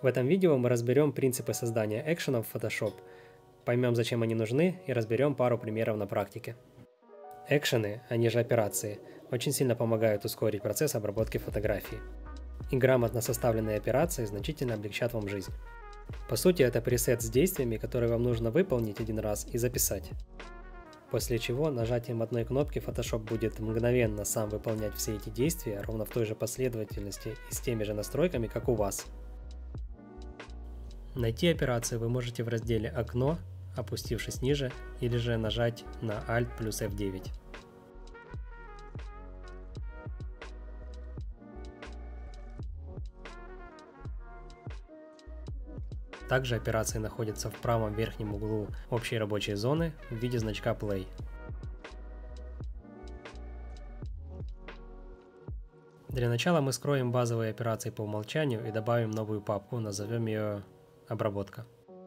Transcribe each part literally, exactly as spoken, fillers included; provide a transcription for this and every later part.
В этом видео мы разберем принципы создания экшенов в Photoshop, поймем, зачем они нужны, и разберем пару примеров на практике. Экшены, они же операции, очень сильно помогают ускорить процесс обработки фотографий. И грамотно составленные операции значительно облегчат вам жизнь. По сути, это пресет с действиями, которые вам нужно выполнить один раз и записать. После чего нажатием одной кнопки Photoshop будет мгновенно сам выполнять все эти действия ровно в той же последовательности и с теми же настройками, как у вас. Найти операцию вы можете в разделе «Окно», опустившись ниже, или же нажать на Alt плюс эф девять. Также операции находятся в правом верхнем углу общей рабочей зоны в виде значка Play. Для начала мы скроем базовые операции по умолчанию и добавим новую папку, назовем ее «Обработка».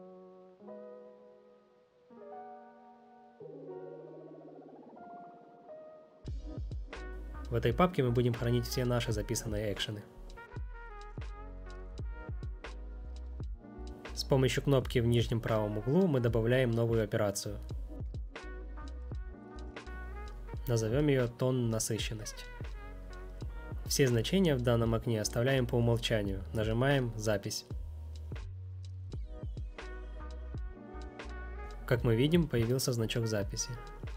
В этой папке мы будем хранить все наши записанные экшены. С помощью кнопки в нижнем правом углу мы добавляем новую операцию. Назовем ее «Тон насыщенность». Все значения в данном окне оставляем по умолчанию, нажимаем «Запись». Как мы видим, появился значок записи.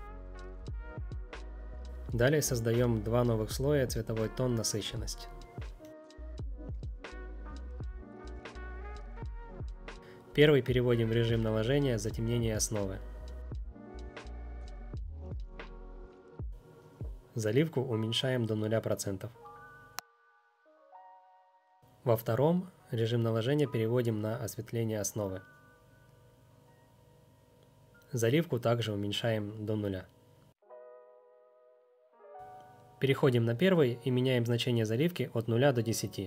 Далее создаем два новых слоя цветовой тон насыщенность. Первый переводим в режим наложения затемнения основы. Заливку уменьшаем до нуля процентов. Во втором режим наложения переводим на осветление основы. Заливку также уменьшаем до нуля. Переходим на первый и меняем значение заливки от нуля до десяти.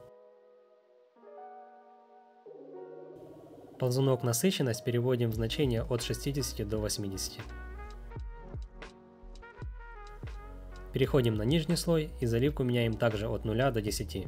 Ползунок насыщенность переводим в значение от шестидесяти до восьмидесяти. Переходим на нижний слой и заливку меняем также от нуля до десяти.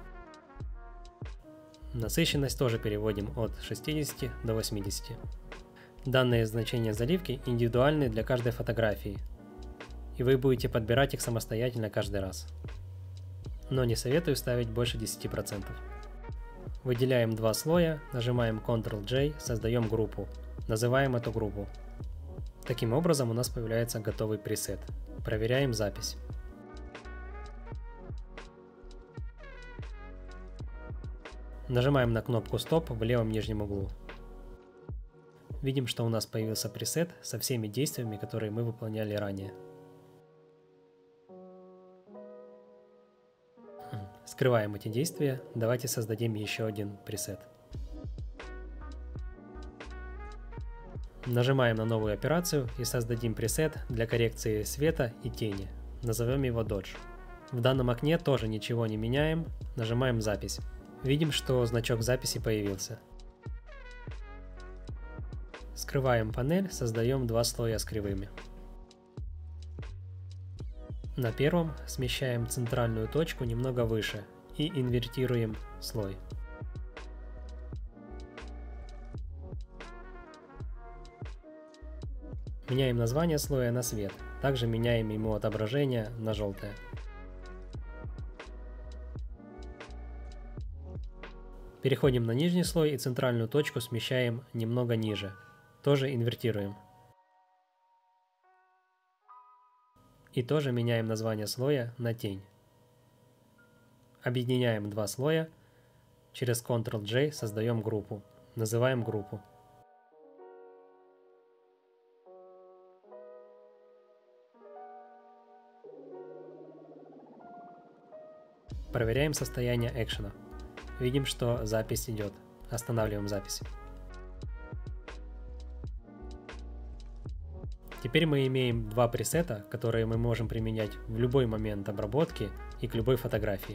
Насыщенность тоже переводим от шестидесяти до восьмидесяти. Данные значения заливки индивидуальны для каждой фотографии, и вы будете подбирать их самостоятельно каждый раз. Но не советую ставить больше десяти процентов. Выделяем два слоя, нажимаем контрол джей, создаем группу. Называем эту группу. Таким образом у нас появляется готовый пресет. Проверяем запись. Нажимаем на кнопку «Стоп» в левом нижнем углу. Видим, что у нас появился пресет со всеми действиями, которые мы выполняли ранее. Скрываем эти действия. Давайте создадим еще один пресет. Нажимаем на новую операцию и создадим пресет для коррекции света и тени. Назовем его Dodge. В данном окне тоже ничего не меняем. Нажимаем «Запись». Видим, что значок записи появился. Скрываем панель, создаем два слоя с кривыми. На первом смещаем центральную точку немного выше и инвертируем слой. Меняем название слоя на свет, также меняем ему отображение на желтое. Переходим на нижний слой и центральную точку смещаем немного ниже, тоже инвертируем. И тоже меняем название слоя на тень. Объединяем два слоя, через контрол джей создаем группу, называем группу. Проверяем состояние экшена. Видим, что запись идет. Останавливаем запись. Теперь мы имеем два пресета, которые мы можем применять в любой момент обработки и к любой фотографии.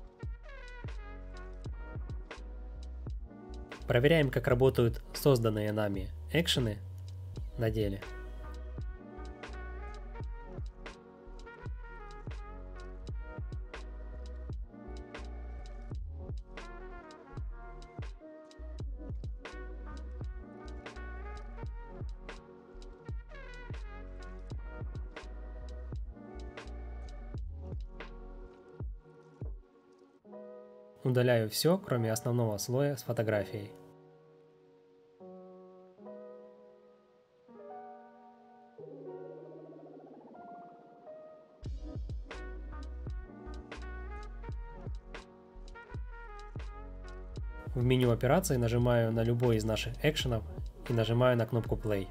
Проверяем, как работают созданные нами экшены на деле. Удаляю все, кроме основного слоя с фотографией. В меню операции нажимаю на любой из наших экшенов и нажимаю на кнопку Play.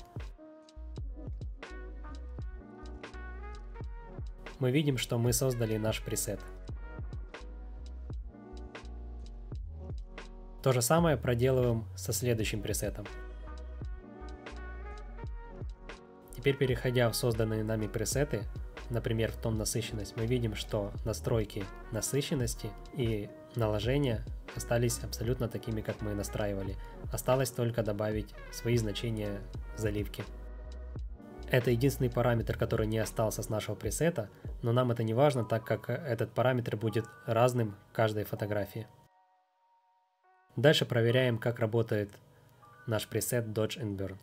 Мы видим, что мы создали наш пресет. То же самое проделываем со следующим пресетом. Теперь, переходя в созданные нами пресеты, например, в тон насыщенность, мы видим, что настройки насыщенности и наложения остались абсолютно такими, как мы настраивали. Осталось только добавить свои значения заливки. Это единственный параметр, который не остался с нашего пресета, но нам это не важно, так как этот параметр будет разным в каждой фотографии. Дальше проверяем, как работает наш пресет Dodge and Burn.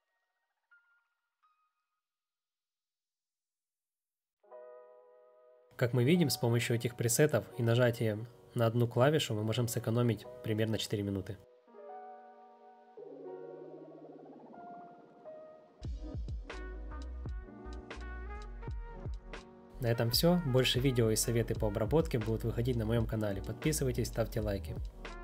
Как мы видим, с помощью этих пресетов и нажатием на одну клавишу мы можем сэкономить примерно четыре минуты. На этом все. Больше видео и советы по обработке будут выходить на моем канале. Подписывайтесь, ставьте лайки.